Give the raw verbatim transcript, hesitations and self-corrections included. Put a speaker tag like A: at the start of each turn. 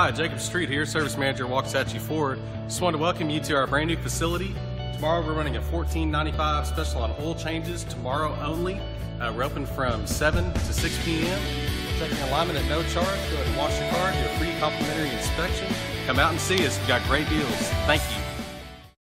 A: Hi, Jacob Street here, Service Manager, Waxahachie Ford. Just wanted to welcome you to our brand new facility. Tomorrow we're running a fourteen ninety-five special on oil changes, tomorrow only. Uh, we're open from seven to six p m We're taking alignment at no charge. Go ahead and wash your car, do a free complimentary inspection. Come out and see us, we've got great deals. Thank you.